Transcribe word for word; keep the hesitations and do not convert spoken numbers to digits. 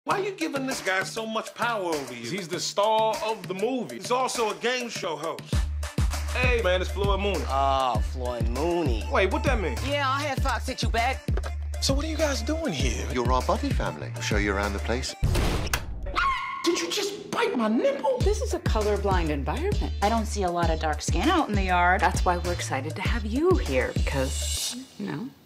Why are you giving this guy so much power over you? He's the star of the movie. He's also a game show host. Hey, man, it's Floyd Mooney. Oh, Floyd Mooney. Wait, what that mean? Yeah, I had Fox hit you back. So what are you guys doing here? You're our buddy family. I'll show you around the place. Did you just bite my nipple? This is a colorblind environment. I don't see a lot of dark skin out in the yard. That's why we're excited to have you here, because, you know,